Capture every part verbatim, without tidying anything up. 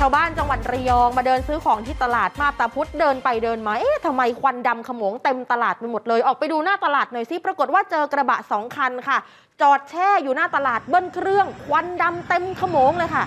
าวบ้านจังหวัดระยองมาเดินซื้อของที่ตลาดมาบตาพุธเดินไปเดินมาเอ๊ะทำไมควันดำขโมงเต็มตลาดไปหมดเลยออกไปดูหน้าตลาดหน่อยสิปรากฏว่าเจอกระบะสองคันค่ะจอดแช่อยู่หน้าตลาดเบิ้ลเครื่องควันดำเต็มขโมงเลยค่ะ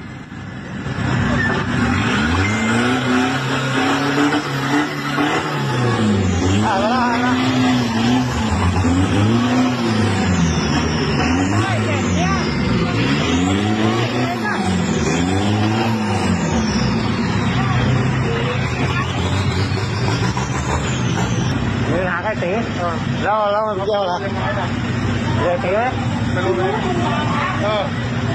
หาใครตีแล้วแล้วมันเกี่ยวอะไรเดี๋ยวตีไม่รู้เลยเออ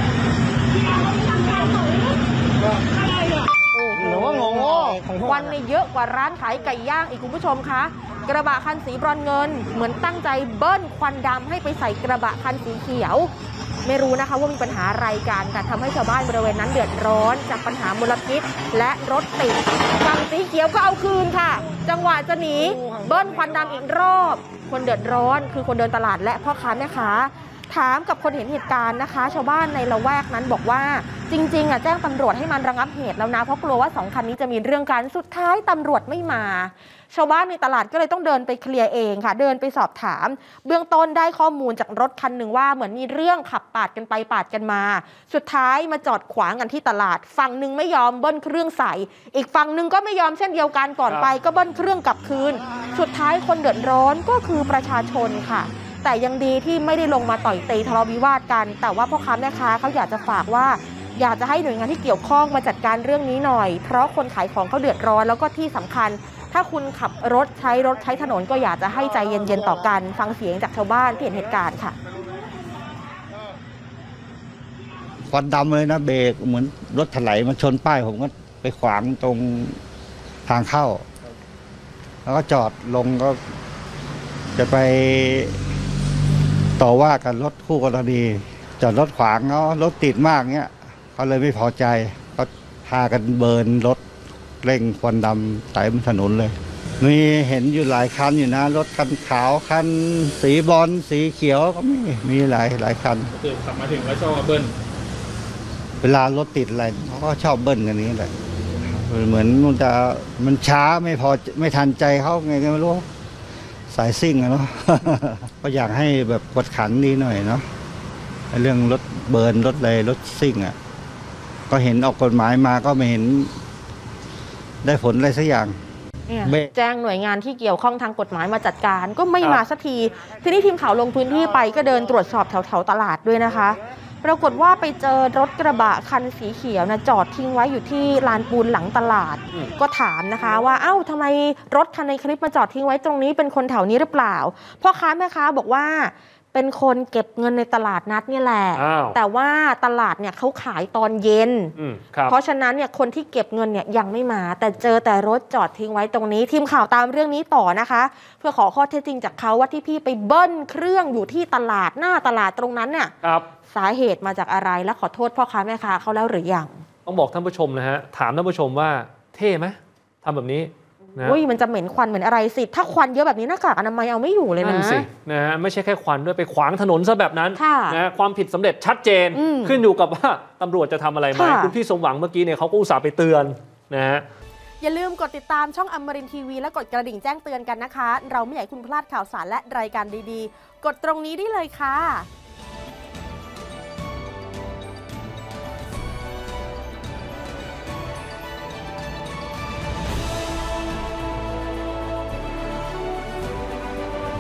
หนูว่างงวันนี้เยอะกว่าร้านขายไก่ย่างอีกคุณผู้ชมคะกระบะคันสีบรอนเงินเหมือนตั้งใจเบิ้ลควันดำให้ไปใส่กระบะคันสีเขียวไม่รู้นะคะว่ามีปัญหาอะไรกันแต่ทำให้ชาวบ้านบริเวณนั้นเดือดร้อนจากปัญหามลพิษและรถติดฝั่งสีเขียวก็เอาคืนค่ะจังหวะจะหนีเบิ้ลควันดำอีกรอบคนเดือดร้อนคือคนเดินตลาดและพ่อค้าแม่ค้าถามกับคนเห็นเหตุการณ์นะคะชาวบ้านในละแวกนั้นบอกว่าจริงๆอ่ะแจ้งตำรวจให้มันระงับเหตุแล้วนะเพราะกลัวว่าสองคันนี้จะมีเรื่องกันสุดท้ายตำรวจไม่มาชาวบ้านในตลาดก็เลยต้องเดินไปเคลียร์เองค่ะเดินไปสอบถามเบื้องต้นได้ข้อมูลจากรถคันหนึ่งว่าเหมือนมีเรื่องขับปาดกันไปปาดกันมาสุดท้ายมาจอดขวางกันที่ตลาดฝั่งหนึ่งไม่ยอมเบิ้ลเครื่องใส่อีกฝั่งหนึ่งก็ไม่ยอมเช่นเดียวกันก่อนไปก็เบิ้ลเครื่องกลับคืนสุดท้ายคนเดือดร้อนก็คือประชาชนค่ะแต่ยังดีที่ไม่ได้ลงมาต่อยตีทะเลาะวิวาทกันแต่ว่าพ่อค้าแม่ค้าเขาอยากจะฝากว่าอยากจะให้หน่วยงานที่เกี่ยวข้องมาจัดการเรื่องนี้หน่อยเพราะคนขายของเขาเดือดร้อนแล้วก็ที่สำคัญถ้าคุณขับรถใช้รถใช้ถนนก็อยากจะให้ใจเย็นๆต่อกันฟังเสียงจากชาวบ้านที่เห็นเหตุการณ์ค่ะควันดำเลยนะเบรกเหมือนรถถลายมาชนป้ายผมก็ไปขวางตรงทางเข้าแล้วก็จอดลงก็จะไปต่อว่ากันรถคู่กรณีจอดรถขวางเนาะรถติดมากเงี้ยเขาเลยไม่พอใจก็พากันเบิร์นรถเร่งควันดำเต็มถนนเลยมีเห็นอยู่หลายคันอยู่นะรถคันขาวคันสีบอลสีเขียวก็มีมีหลายหลายคันคือขับมาถึงแล้วชอบเบิ้ลเวลารถติดอะไรเขาก็ชอบเบิ้ลกันนี้แหละเหมือนมันจะมันช้าไม่พอไม่ทันใจเขาไงก็ไม่รู้สายซิ่งอะเนาะ ก็อยากให้แบบกดขันดีหน่อยเนาะเรื่องรถเบิร์นรถอะไรรถซิ่งอ่ะก็เห็นออกกฎหมายมาก็ไม่เห็นได้ผลอะไรสักอย่างแจ้งหน่วยงานที่เกี่ยวข้องทางกฎหมายมาจัดการก็ไม่มาสักทีทีนี้ทีมข่าวลงพื้นที่ไปก็เดินตรวจสอบแถวๆตลาดด้วยนะคะปรากฏว่าไปเจอรถกระบะคันสีเขียวนะจอดทิ้งไว้อยู่ที่ลานปูนหลังตลาดก็ถามนะคะว่าเอ้าทำไมรถคันในคลิปมาจอดทิ้งไว้ตรงนี้เป็นคนแถวนี้หรือเปล่าพ่อค้าแม่ค้าบอกว่าเป็นคนเก็บเงินในตลาดนัดนี่แหละแต่ว่าตลาดเนี่ยเขาขายตอนเย็นเพราะฉะนั้นเนี่ยคนที่เก็บเงินเนี่ยยังไม่มาแต่เจอแต่รถจอดทิ้งไว้ตรงนี้ทีมข่าวตามเรื่องนี้ต่อนะคะเพื่อขอข้อเท็จจริงจากเขาว่าที่พี่ไปเบิ้ลเครื่องอยู่ที่ตลาดหน้าตลาดตรงนั้นเนี่ยสาเหตุมาจากอะไรและขอโทษพ่อค้าแม่ค้าเขาแล้วหรือยังต้องบอกท่านผู้ชมนะฮะถามท่านผู้ชมว่าเท่ไหมทำแบบนี้อุ้ยมันจะเหม็นควันเหมือนอะไรสิถ้าควันเยอะแบบนี้หน้ากากอนามัยเอาไม่อยู่เลยนะนั่นสินะฮะไม่ใช่แค่ควันด้วยไปขวางถนนซะแบบนั้นนะความผิดสำเร็จชัดเจนขึ้นอยู่กับว่าตำรวจจะทำอะไรไหมคุณพี่สมหวังเมื่อกี้เนี่ยเขาก็อุตส่าห์ไปเตือนนะฮะอย่าลืมกดติดตามช่องอมรินทร์ทีวีและกดกระดิ่งแจ้งเตือนกันนะคะเราไม่อยากให้คุณพลาดข่าวสารและรายการดีๆกดตรงนี้ได้เลยค่ะ